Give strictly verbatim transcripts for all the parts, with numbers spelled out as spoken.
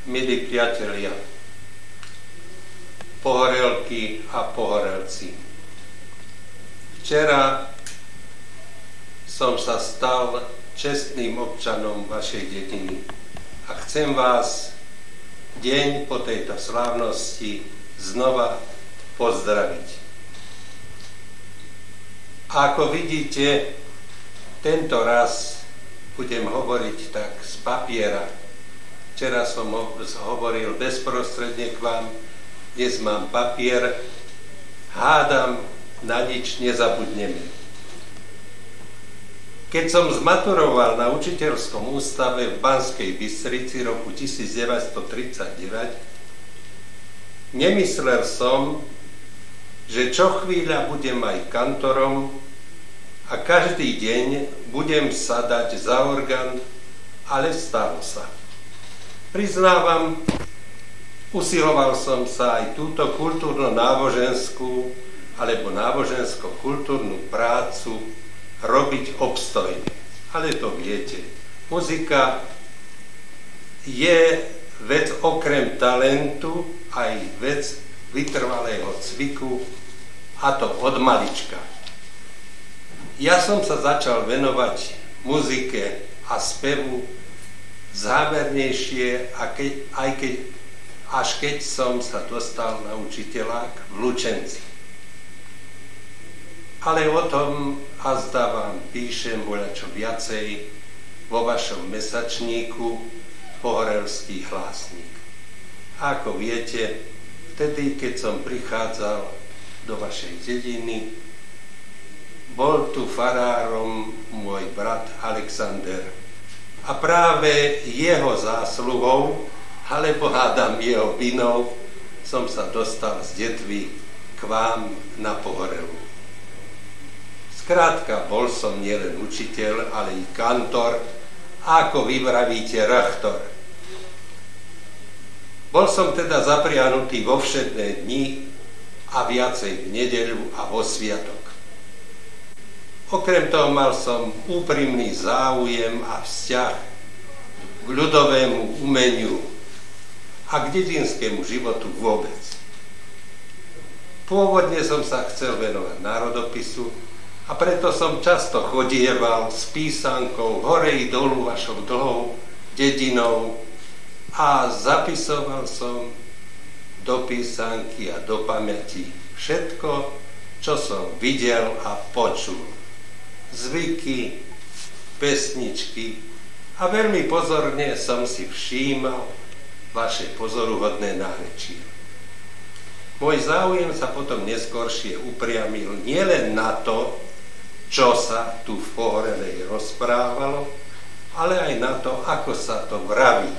milí priatelia, pohorelky a pohorelci. Včera som sa stal čestným občanom vašej dediny a chcem vás deň po tejto slávnosti znova pozdraviť. A ako vidíte, tento raz budem hovoriť tak z papiera. Včera som hovoril bezprostredne k vám, dnes mám papier, hádam, na nič nezabudneme. Keď som zmaturoval na učiteľskom ústave v Banskej Bystrici roku devätnásťstotridsaťdeväť, nemyslel som, že čo chvíľa budem aj kantorom a každý deň budem sadať za orgán, ale stalo sa. Priznávam, usiloval som sa aj túto kultúrno-náboženskú alebo nábožensko-kultúrnu prácu robiť obstojne. Ale to viete, muzika je vec okrem talentu aj vec vytrvalého cviku, a to od malička. Ja som sa začal venovať muzike a spevu zámernejšie, a keď, aj keď, až keď som sa dostal na učiteľák v Lučenci. Ale o tom azda vám píšem voľačo viacej vo vašom mesačníku Pohorelský hlásnik. A ako viete, vtedy, keď som prichádzal do vašej dediny, bol tu farárom môj brat Alexander. A práve jeho zásluhou, alebo hádam jeho vinou, som sa dostal z detvy k vám na Pohorelu. Skrátka, bol som nielen učiteľ, ale i kantor, ako vy vravíte, rachtor. Bol som teda zapriahnutý vo všedné dni a viacej v nedeľu a vo sviatok. Okrem toho mal som úprimný záujem a vzťah k ľudovému umeniu a k dedinskému životu vôbec. Pôvodne som sa chcel venovať národopisu a preto som často chodieval s písankou hore i dolu vašou dlhou dedinou a zapisoval som do písanky a do pamäti všetko, čo som videl a počul. Zvyky, pesničky a veľmi pozorne som si všímal vaše pozoruhodné nárečie. Môj záujem sa potom neskoršie upriamil nielen na to, čo sa tu v Pohorelej rozprávalo, ale aj na to, ako sa to vraví.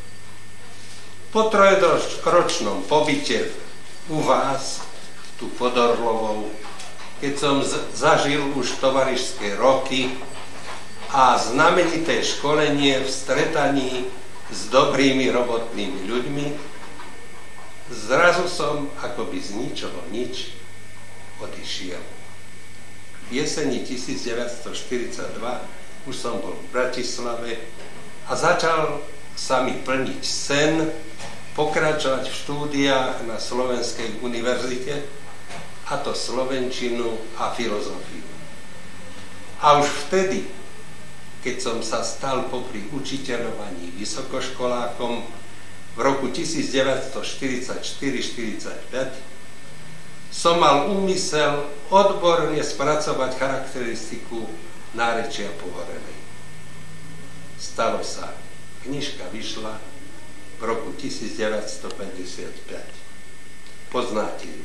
Po trojdročnom pobyte u vás, tu pod Orlovou, keď som zažil už tovarišské roky a znamenité školenie v stretaní s dobrými robotnými ľuďmi, zrazu som akoby z ničoho nič odišiel. V jeseni devätnásťstoštyridsaťdva už som bol v Bratislave a začal sa mi plniť sen pokračovať v štúdiách na Slovenskej univerzite, a to slovenčinu a filozofiu. A už vtedy, keď som sa stal popri učiteľovaní vysokoškolákom v roku devätnásťstoštyridsaťštyri štyridsaťpäť, som mal úmysel odborne spracovať charakteristiku nárečia Pohorelej. Stalo sa. Knižka vyšla v roku devätnásťstopäťdesiatpäť. Poznáte ju.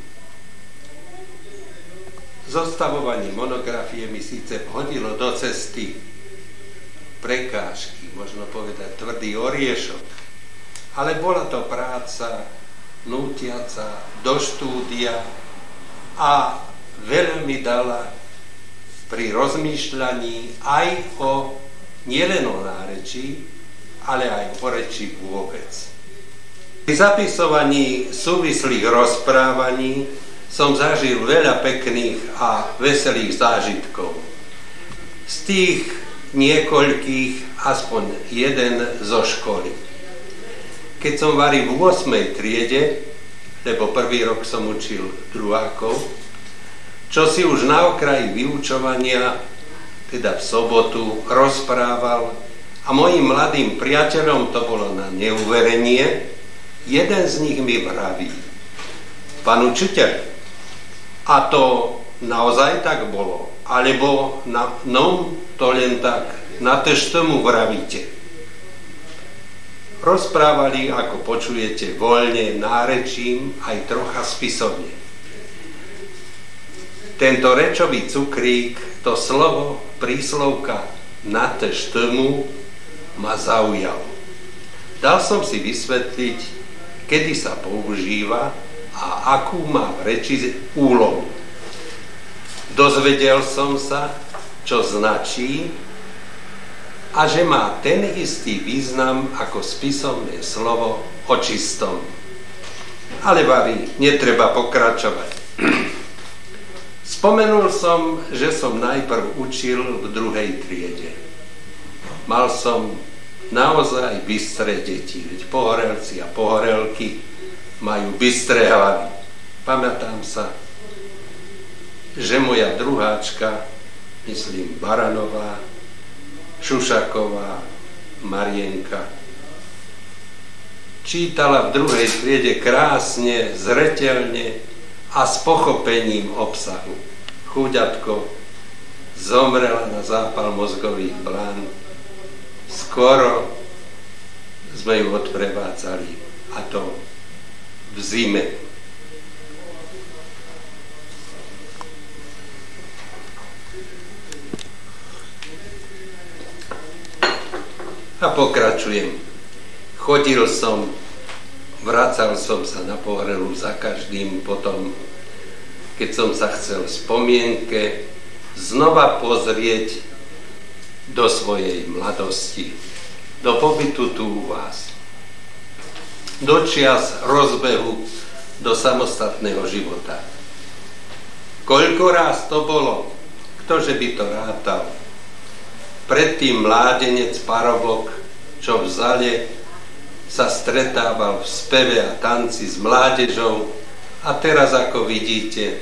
Zostavovanie monografie mi síce hodilo do cesty prekážky, možno povedať tvrdý oriešok, ale bola to práca nútiaca do štúdia a veľa mi dala pri rozmýšľaní aj o nielen o nárečí, ale aj o reči vôbec. Pri zapisovaní súvislých rozprávaní som zažil veľa pekných a veselých zážitkov. Z tých niekoľkých aspoň jeden zo školy. keď som vari v ôsmej triede, lebo prvý rok som učil druhákov, čo si už na okraji vyučovania, teda v sobotu, rozprával a mojim mladým priateľom to bolo na neuverenie, jeden z nich mi vraví: pán učiteľ, a to naozaj tak bolo, alebo na, no, to len tak, na tež tomu vravíte. Rozprávali, ako počujete, voľne, nárečím, aj trocha spisovne. Tento rečový cukrík, to slovo, príslovka na tež tomu ma zaujal. Dal som si vysvetliť, kedy sa používa a akú má v reči úlohu. Dozvedel som sa, čo značí a že má ten istý význam ako spisovné slovo očistom. Ale vari, netreba pokračovať. Spomenul som, že som najprv učil v druhej triede. Mal som naozaj bystré deti, veď pohorelci a pohorelky majú bystré hlavy. Pamätám sa, že moja druháčka, myslím Baranová, Šušaková, Marienka, čítala v druhej triede krásne, zreteľne a s pochopením obsahu. Chúďatko zomrela na zápal mozgových blán. Skoro sme ju odprevádzali, a to v zime. A pokračujem. Chodil som, vracal som sa na pohrelu za každým, potom, keď som sa chcel v spomienke znova pozrieť do svojej mladosti, do pobytu tu u vás, do čias rozbehu do samostatného života. Koľko ráz to bolo, ktože by to rátal? Predtým mládenec parovok, čo v zale sa stretával v speve a tanci s mládežou, a teraz, ako vidíte,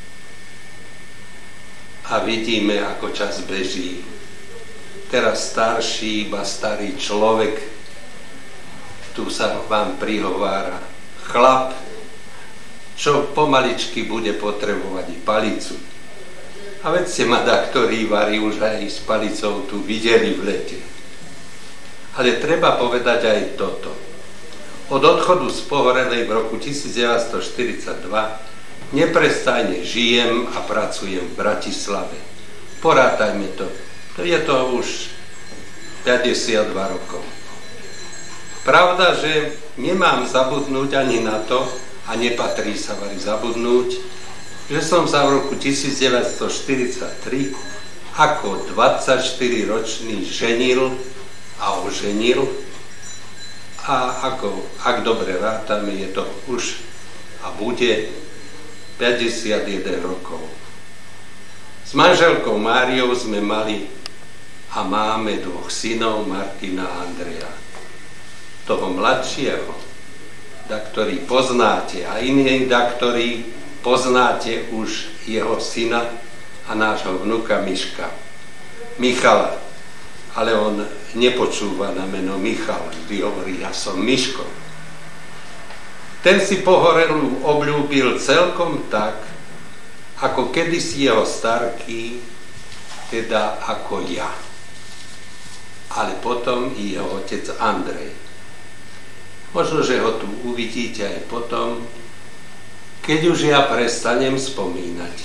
a vidíme, ako čas beží, teraz starší, iba starý človek, tu sa vám prihovára chlap, čo pomaličky bude potrebovať i palicu. A veď ste ma daktori vari už aj s palicou tu videli v lete. Ale treba povedať aj toto. Od odchodu z Pohorelej v roku devätnásťstoštyridsaťdva neprestajne žijem a pracujem v Bratislave. Porátajme to. To je to už päťdesiatdva rokov. Pravda, že nemám zabudnúť ani na to, a nepatrí sa vari zabudnúť, že som sa v roku devätnásťstoštyridsaťtri ako dvadsaťštyriročný ženil a oženil, a ako, ak dobre rátame, je to už a bude päťdesiatjeden rokov. S manželkou Máriou sme mali a máme dvoch synov, Martina a Andreja. Toho mladšieho, da ktorý poznáte, a iní, da ktorý poznáte už jeho syna a nášho vnuka Miška, Michala, ale on nepočúva na meno Michal, vždy hovorí, ja som Miško. Ten si Pohorelu obľúbil celkom tak, ako kedysi jeho starky, teda ako ja. Ale potom i jeho otec Andrej. Možno, že ho tu uvidíte aj potom, keď už ja prestanem spomínať.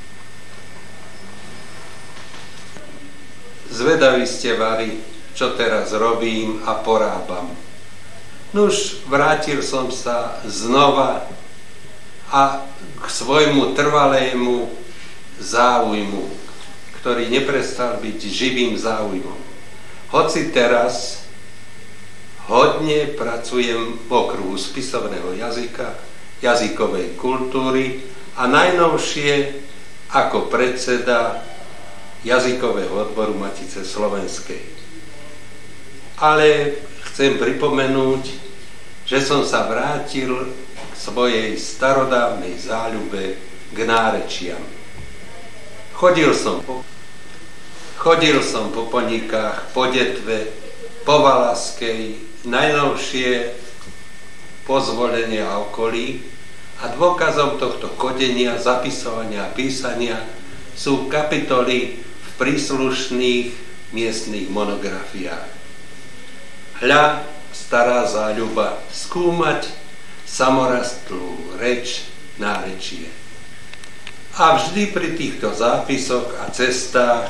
Zvedaví ste vari, čo teraz robím a porábam. Nuž, vrátil som sa znova a k svojmu trvalému záujmu, ktorý neprestal byť živým záujmom. Hoci teraz hodne pracujem v okruhu spisovného jazyka, jazykovej kultúry a najnovšie ako predseda jazykového odboru Matice slovenskej. Ale chcem pripomenúť, že som sa vrátil k svojej starodávnej záľube k nárečiam. Chodil som po, chodil som po Ponikách, po Detve, po Valaskej, najnovšie pozvolenie a okolí, a dôkazom tohto chodenia, zapisovania a písania sú kapitoly v príslušných miestnych monografiách. Hľa, stará záľuba, skúmať samorastlú reč, nárečie. A vždy pri týchto zápisoch a cestách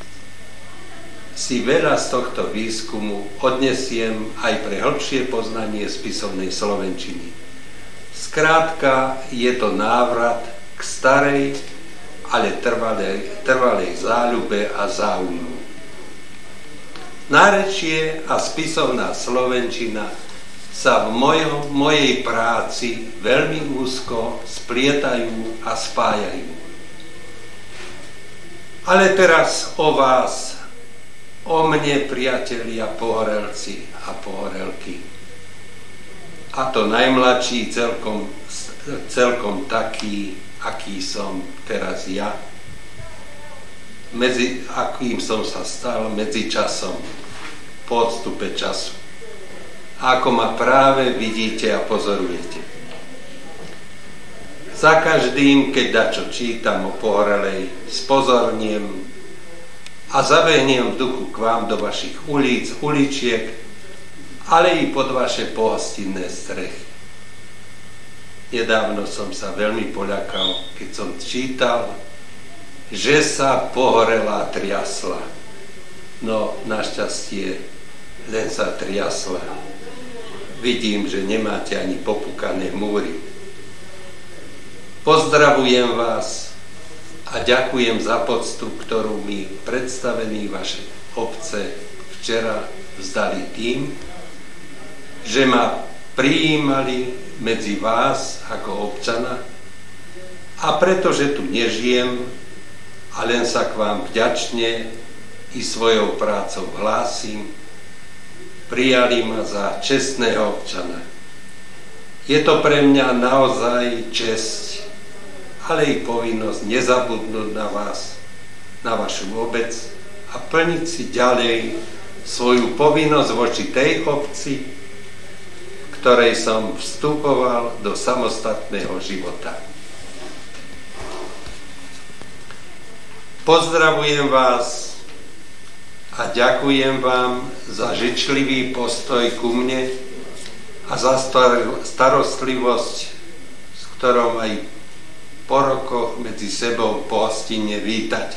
si veľa z tohto výskumu odnesiem aj pre hĺbšie poznanie spisovnej slovenčiny. Skrátka, je to návrat k starej, ale trvalej, trvalej záľube a záujmu. Nárečie a spisovná slovenčina sa v mojom, mojej práci veľmi úzko splietajú a spájajú. Ale teraz o vás, o mne, priatelia pohorelci a pohorelky. A to najmladší celkom, celkom taký, aký som teraz ja, medzi akým som sa stal medzi časom, po odstupe času. A ako ma práve vidíte a pozorujete. Za každým, keď dačo čítam o pohorelej, spozorniem a zabehnem v duchu k vám do vašich ulic, uličiek, ale i pod vaše pohostinné strechy. Nedávno som sa veľmi poľakal, keď som čítal, že sa pohorela triasla. No, našťastie, len sa triasla. Vidím, že nemáte ani popúkané múry. Pozdravujem vás a ďakujem za poctu, ktorú mi predstavení vaše obce včera vzdali tým, že ma prijímali medzi vás ako občana, a pretože tu nežijem a len sa k vám vďačne i svojou prácou hlásim, prijali ma za čestného občana. Je to pre mňa naozaj česť, ale i povinnosť nezabudnúť na vás, na vašu obec a plniť si ďalej svoju povinnosť voči tej obci, ktorej som vstupoval do samostatného života. Pozdravujem vás a ďakujem vám za žičlivý postoj ku mne a za starostlivosť, s ktorou aj po rokoch medzi sebou pohostinne vítate.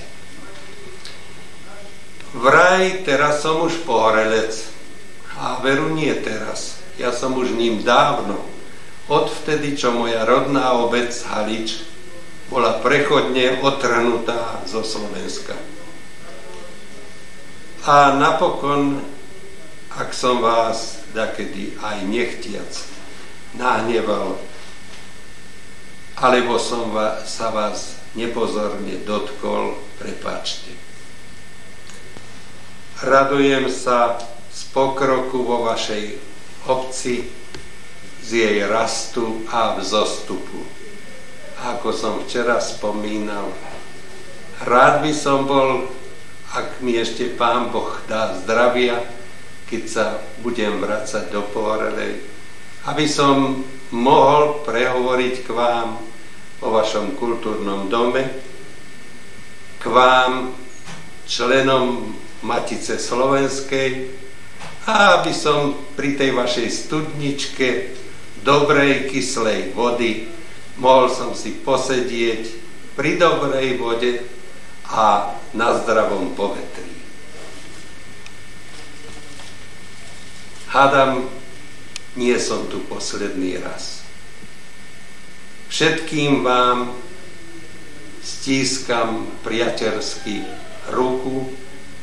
Vraj teraz som už pohorelec, a veru nie teraz, ja som už ním dávno, odvtedy, čo moja rodná obec Halič bola prechodne otrhnutá zo Slovenska. A napokon, ak som vás dakedy aj nechtiac nahneval, alebo som vás, sa vás nepozorne dotkol, prepáčte. Radujem sa z pokroku vo vašej obci, z jej rastu a vzostupu. Ako som včera spomínal, rád by som bol, ak mi ešte Pán Boh dá zdravia, keď sa budem vracať do Pohorelej, aby som mohol prehovoriť k vám o vašom kultúrnom dome, k vám, členom Matice Slovenskej, a aby som pri tej vašej studničke dobrej kyslej vody mohol som si posedieť pri dobrej vode a na zdravom povetrí. Hádam, nie som tu posledný raz. Všetkým vám stískam priateľsky ruku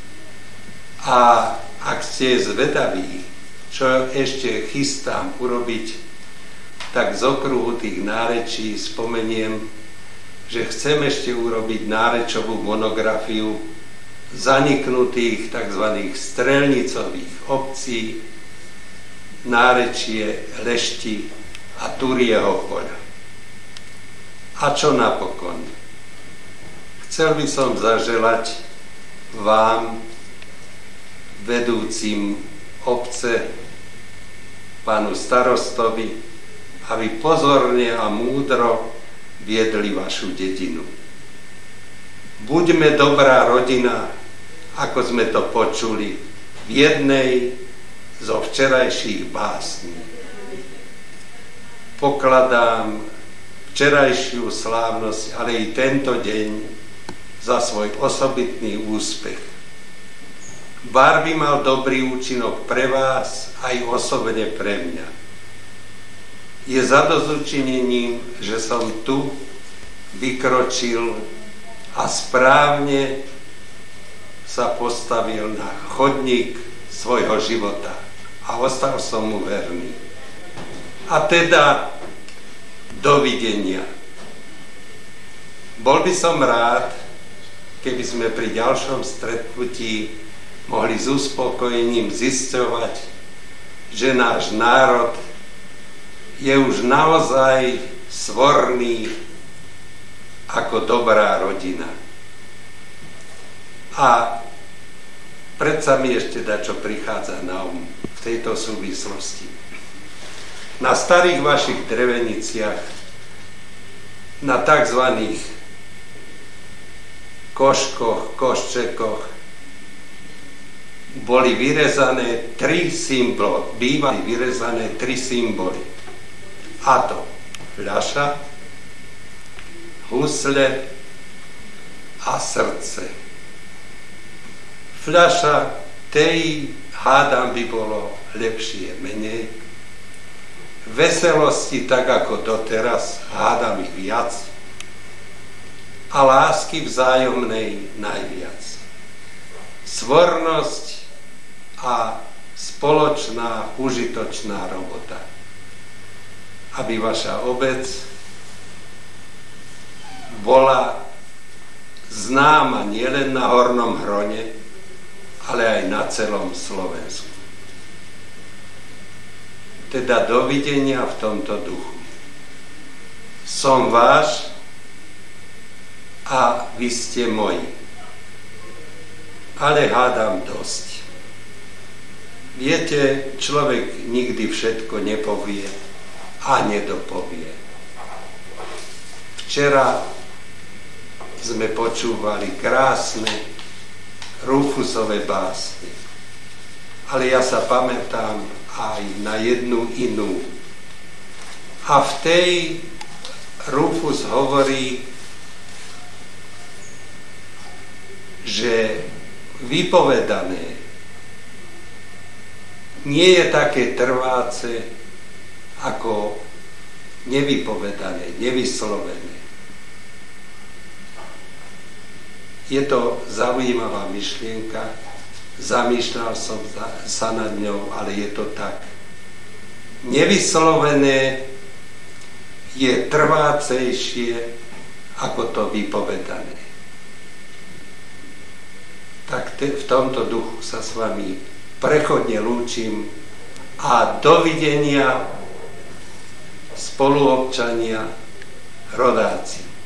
a ak ste zvedaví, čo ešte chystám urobiť, tak z okruhu tých nárečí spomeniem, že chcem ešte urobiť nárečovú monografiu zaniknutých tzv. Strelnicových obcí nárečie Lešti a Turieho poľa. A čo napokon? Chcel by som zaželať vám, vedúcim obce, pánu starostovi, aby pozorne a múdro viedli vašu dedinu. Buďme dobrá rodina, ako sme to počuli v jednej zo včerajších básní. Pokladám včerajšiu slávnosť, ale i tento deň za svoj osobitný úspech. Bar by mal dobrý účinok pre vás, aj osobne pre mňa. Je zadozučinením, že som tu vykročil a správne sa postavil na chodník svojho života a ostal som mu verný. A teda dovidenia. Bol by som rád, keby sme pri ďalšom stretnutí mohli s uspokojením zisťovať, že náš národ je už naozaj svorný ako dobrá rodina. A predsa mi ešte dačo prichádza na um v tejto súvislosti. Na starých vašich dreveniciach, na takzvaných koškoch, koščekoch boli vyrezané tri symboly, bývali vyrezané tri symboly. A to fľaša, husle a srdce. Fľaša, tej hádam by bolo lepšie menej. Veselosti, tak ako doteraz, hádam ich viac. A lásky vzájomnej najviac. Svornosť a spoločná, užitočná robota. Aby vaša obec bola známa nielen na Hornom Hrone, ale aj na celom Slovensku. Teda dovidenia v tomto duchu. Som váš a vy ste moji. Ale hádam dosť. Viete, človek nikdy všetko nepovie a nedopovie. Včera sme počúvali krásne Rúfusove básne. Ale ja sa pamätám aj na jednu inú. A v tej Rúfus hovorí, že vypovedané nie je také trváce ako nevypovedané, nevyslovené. Je to zaujímavá myšlienka, zamýšľal som sa nad ňou, ale je to tak. Nevyslovené je trvácejšie ako to vypovedané. Tak te, v tomto duchu sa s vami prechodne lúčim a dovidenia spoluobčania, rodáci.